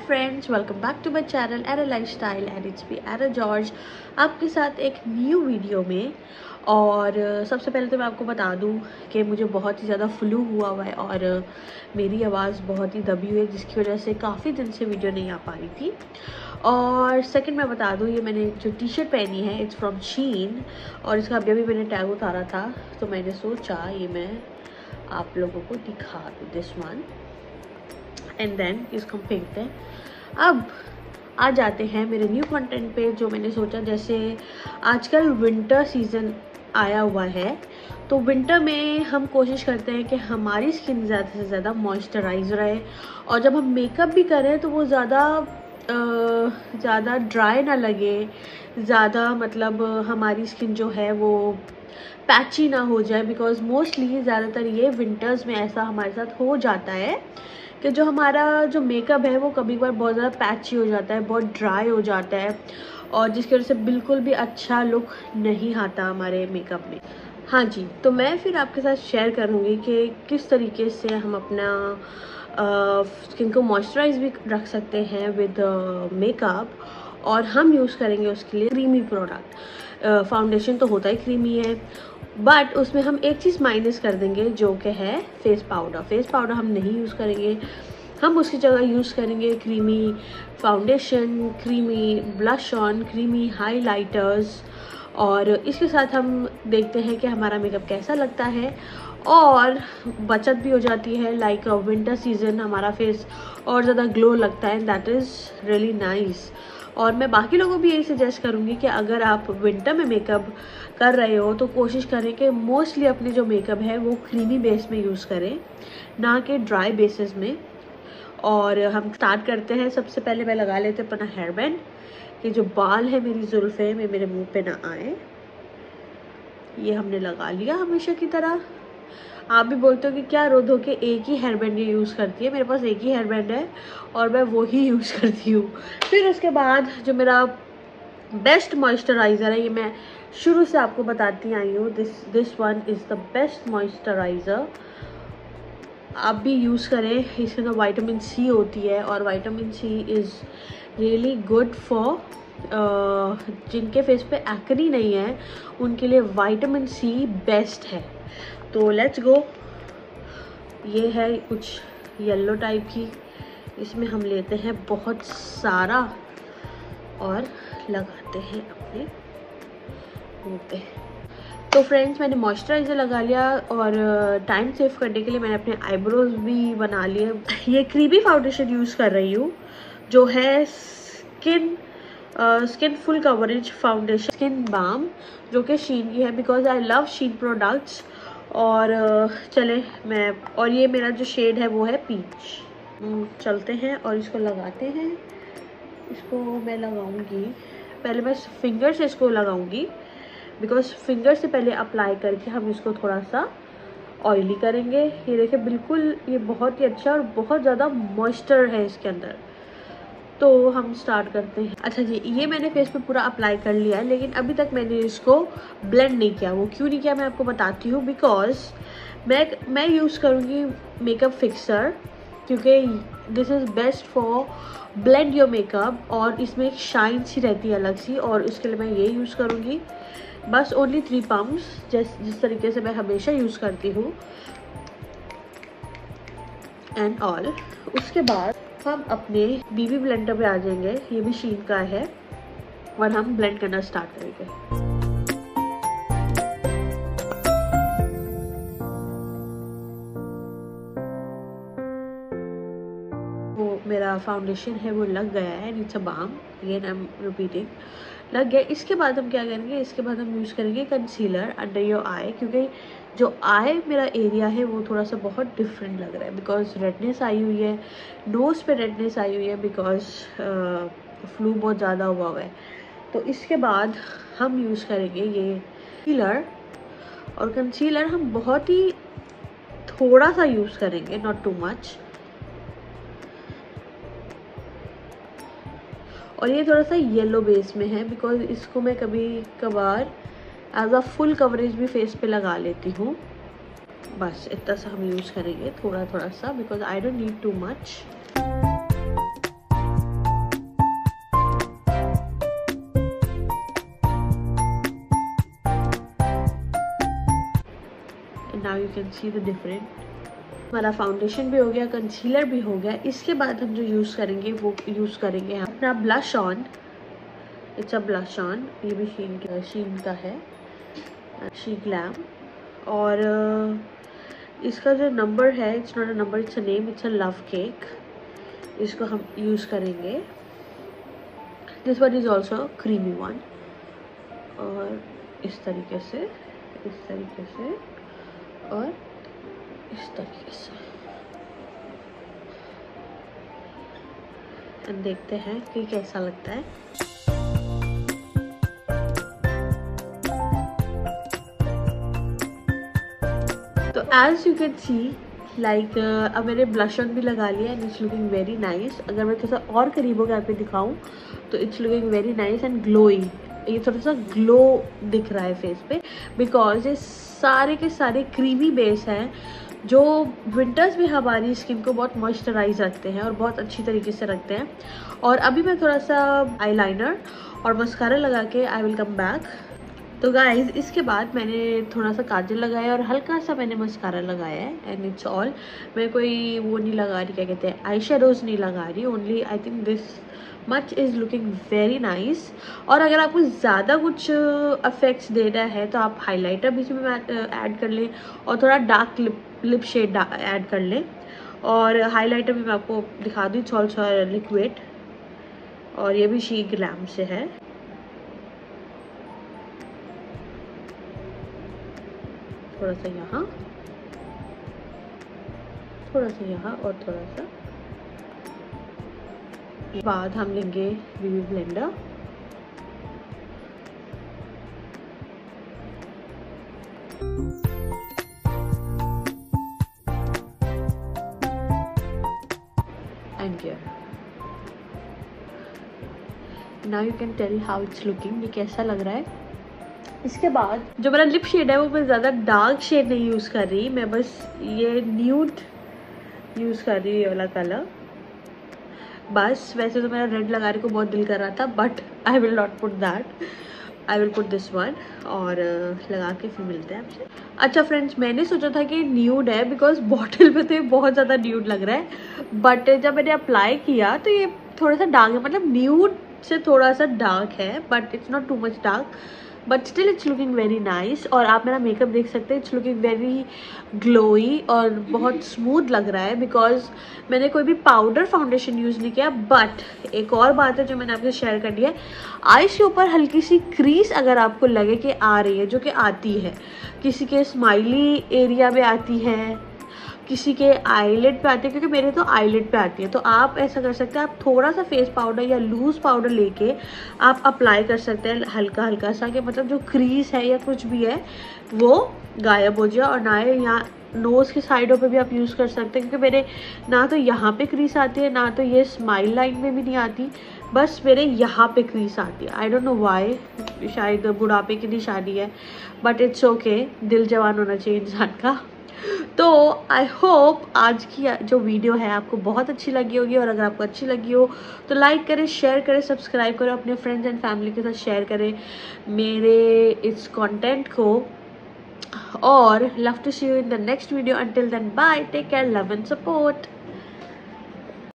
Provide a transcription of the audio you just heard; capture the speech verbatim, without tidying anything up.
Friends, welcome back to my channel Era lifestyle and it's me Era George आपके साथ एक new video में। और सबसे पहले तो मैं आपको बता दूं कि मुझे बहुत ही ज़्यादा फ्लू हुआ हुआ है और मेरी आवाज़ बहुत ही दबी हुई है, जिसकी वजह से काफ़ी दिन से वीडियो नहीं आ पा रही थी। और सेकंड मैं बता दूं, ये मैंने जो टी शर्ट पहनी है इट्स फ्रॉम शीन और इसका अभी अभी मैंने टैग उतारा था, तो मैंने सोचा ये मैं आप लोगों को दिखा दूँ, दिस वन। एंड देन इसको फेंकते हैं। अब आ जाते हैं मेरे न्यू कंटेंट पे, जो मैंने सोचा जैसे आजकल विंटर सीजन आया हुआ है, तो विंटर में हम कोशिश करते हैं कि हमारी स्किन ज़्यादा से ज़्यादा मॉइस्चराइज रहे और जब हम मेकअप भी करें तो वो ज़्यादा ज़्यादा ड्राई ना लगे, ज़्यादा मतलब हमारी स्किन जो है वो पैची ना हो जाए। बिकॉज मोस्टली ज़्यादातर ये विंटर्स में ऐसा हमारे साथ हो जाता है कि जो हमारा जो मेकअप है वो कभी कभार बहुत ज़्यादा पैची हो जाता है, बहुत ड्राई हो जाता है और जिसकी वजह से बिल्कुल भी अच्छा लुक नहीं आता हमारे मेकअप में। हाँ जी, तो मैं फिर आपके साथ शेयर करूँगी कि किस तरीके से हम अपना स्किन को मॉइस्चराइज भी रख सकते हैं विद मेकअप, और हम यूज़ करेंगे उसके लिए क्रीमी प्रोडक्ट। फाउंडेशन तो होता ही क्रीमी है, बट उसमें हम एक चीज़ माइनस कर देंगे जो कि है फेस पाउडर। फेस पाउडर हम नहीं यूज़ करेंगे, हम उसकी जगह यूज़ करेंगे creamy foundation, creamy blush on, creamy highlighters, और इसके साथ हम देखते हैं कि हमारा मेकअप कैसा लगता है और बचत भी हो जाती है। लाइक विंटर सीजन हमारा फेस और ज़्यादा ग्लो लगता है, दैट इज़ रियली नाइस। और मैं बाकी लोगों को भी यही सजेस्ट करूँगी कि अगर आप विंटर में मेकअप कर रहे हो तो कोशिश करें कि मोस्टली अपने जो मेकअप है वो क्रीमी बेस में यूज़ करें, ना कि ड्राई बेसिस में। और हम स्टार्ट करते हैं। सबसे पहले मैं लगा लेते अपना हेयर बैंड, कि जो बाल है मेरी जुल्फ़े में मेरे मुंह पे ना आए। ये हमने लगा लिया हमेशा की तरह। आप भी बोलते हो कि क्या रो धो के एक ही हेयर बैंड ये यूज़ करती है, मेरे पास एक ही हेयर बैंड है और मैं वो ही यूज़ करती हूँ। फिर उसके बाद जो मेरा बेस्ट मॉइस्चराइज़र है, ये मैं शुरू से आपको बताती आई हूँ, this this one is the best moisturiser. आप भी यूज़ करें, इसमें तो विटामिन सी होती है और vitamin C is really good for जिनके फेस पे एक्ने नहीं है उनके लिए विटामिन सी बेस्ट है। तो लेट्स गो। ये है कुछ येलो टाइप की, इसमें हम लेते हैं बहुत सारा और लगाते हैं अपने मुंह पे। तो फ्रेंड्स, मैंने मॉइस्चराइज़र लगा लिया और टाइम सेव करने के लिए मैंने अपने आईब्रोज भी बना लिए। ये क्रीमी फाउंडेशन यूज़ कर रही हूँ जो है skin skin full coverage foundation skin balm, जो कि शीन की है, because I love Sheen products. और चले मैं और ये मेरा जो शेड है वो है पीच। चलते हैं और इसको लगाते हैं। इसको मैं लगाऊंगी, पहले मैं फिंगर से इसको लगाऊंगी, बिकॉज फिंगर से पहले अप्लाई करके हम इसको थोड़ा सा ऑयली करेंगे। ये देखिए, बिल्कुल ये बहुत ही अच्छा और बहुत ज़्यादा मॉइस्चर है इसके अंदर। तो हम स्टार्ट करते हैं। अच्छा जी, ये मैंने फेस पे पूरा अप्लाई कर लिया है, लेकिन अभी तक मैंने इसको ब्लेंड नहीं किया। वो क्यों नहीं किया मैं आपको बताती हूँ। बिकॉज मैं मैं यूज़ करूँगी मेकअप फिक्सर, क्योंकि this is best for blend your makeup और इसमें एक शाइन सी रहती है अलग सी, और उसके लिए मैं ये यूज़ करूँगी। बस ओनली थ्री पम्प्स, जिस जिस तरीके से मैं हमेशा यूज़ करती हूँ एंड ऑल। उसके बाद हम अपने बीबी ब्लेंडर पे आ जाएंगे, ये भी शीन का है, और हम ब्लेंड करना स्टार्ट करेंगे। वो मेरा फाउंडेशन है वो लग गया है, it's a balm, again I am repeating, लग गया। इसके बाद हम क्या करेंगे, इसके बाद हम यूज़ करेंगे कंसीलर अंडर योर आई, क्योंकि जो आई मेरा एरिया है वो थोड़ा सा बहुत डिफरेंट लग रहा है, बिकॉज रेडनेस आई हुई है, नोज़ पे रेडनेस आई हुई है, बिकॉज फ्लू बहुत ज़्यादा हुआ हुआ है। तो इसके बाद हम यूज़ करेंगे ये कंसीलर, और कंसीलर हम बहुत ही थोड़ा सा यूज़ करेंगे, नॉट टू मच। और ये थोड़ा सा येलो बेस में है, बिकॉज इसको मैं कभी कभार एज अ फुल कवरेज भी फेस पे लगा लेती हूँ। बस इतना सा हम यूज़ करेंगे, थोड़ा थोड़ा सा, because I don't need too much. Now you can see the different. हमारा फाउंडेशन भी हो गया, कंसीलर भी हो गया। इसके बाद हम जो यूज़ करेंगे वो यूज़ करेंगे हम अपना blush on. It's a blush on, ये भी शीन का शीन का है, शी ग्लैम। और इसका जो नंबर है, it's not a number, it's a name, it's a love cake. इसको हम यूज़ करेंगे। This one is also creamy one. और इस तरीके से, इस तरीके से और इस तरीके से, एंड देखते हैं कि कैसा लगता है। तो as you can see like अब मैंने ब्लश ऑन भी लगा लिया and it's looking very nice. अगर मैं थोड़ा सा और करीब होकर आप दिखाऊं तो it's looking very nice and glowing. ये थोड़ा सा ग्लो दिख रहा है फेस पे, बिकॉज ये सारे के सारे क्रीमी बेस हैं जो विंटर्स में हमारी स्किन को बहुत मॉइस्चराइज रखते हैं और बहुत अच्छी तरीके से रखते हैं। और अभी मैं थोड़ा सा आईलाइनर और मस्कारा लगा के आई विल कम बैक। तो गाइज इसके बाद मैंने थोड़ा सा काजल लगाया और हल्का सा मैंने मस्कारा लगाया है एंड इट्स ऑल। मैं कोई वो नहीं लगा रही, क्या कहते हैं, आई शेडोज नहीं लगा रही, only I think this much is looking very nice. और अगर आपको ज़्यादा कुछ इफेक्ट्स देना है तो आप हाइलाइटर बीच में ऐड कर लें और थोड़ा dark lip lip shade add कर लें। और हाइलाइटर भी मैं आपको दिखा दूँ, इट्स ऑल्सो लिक्विड और ये भी शी ग्लैम से है। थोड़ा सा यहाँ, थोड़ा सा यहाँ और थोड़ा सा। बाद हम लेंगे beauty blender and here. Now you can tell how it's looking, ये कैसा लग रहा है। इसके बाद जो मेरा लिप शेड है वो मैं ज़्यादा डार्क शेड नहीं यूज़ कर रही, मैं बस ये न्यूड यूज़ कर रही हूँ, ये वाला कलर बस। वैसे तो मेरा रेड लगाने को बहुत दिल कर रहा था, but I will not put that, I will put this one. और लगा के फिर मिलते हैं आपसे। अच्छा फ्रेंड्स, मैंने सोचा था कि न्यूड है बिकॉज बॉटल पे तो ये बहुत ज़्यादा न्यूड लग रहा है, बट जब मैंने अप्लाई किया तो ये थोड़ा सा डार्क है, मतलब न्यूड से थोड़ा सा डार्क है, but it's not too much dark, but still it's looking very nice. और आप मेरा मेकअप देख सकते हैं, इट्स लुकिंग वेरी ग्लोई और बहुत स्मूथ लग रहा है बिकॉज मैंने कोई भी पाउडर फाउंडेशन यूज़ नहीं किया। बट एक और बात है जो मैंने आपसे शेयर कर दी है, आईज के ऊपर हल्की सी क्रीज अगर आपको लगे कि आ रही है, जो कि आती है, किसी के स्माइली एरिया में आती है, किसी के आईलेट पे आती है, क्योंकि मेरे तो आईलेट पे आती है, तो आप ऐसा कर सकते हैं, आप थोड़ा सा फेस पाउडर या लूज पाउडर लेके आप अप्लाई कर सकते हैं हल्का हल्का सा, कि मतलब जो क्रीज है या कुछ भी है वो गायब हो जाए। और ना यहाँ नोज़ की साइडों पे भी आप यूज़ कर सकते हैं, क्योंकि मेरे ना तो यहाँ पे क्रीज आती है, ना तो ये स्माइल लाइन में भी नहीं आती, बस मेरे यहाँ पे क्रीज आती है। आई डोंट नो वाई, शायद बुढ़ापे की निशानी है, बट इट्स ओके, दिल जवान होना चाहिए इंसान का। तो आई होप आज की जो वीडियो है आपको बहुत अच्छी लगी होगी, और अगर आपको अच्छी लगी हो तो लाइक करें, शेयर करें, सब्सक्राइब करें, अपने फ्रेंड्स एंड फैमिली के साथ शेयर करें मेरे इस कंटेंट को। और love to see you in the next video. Until then bye, take care, love and support.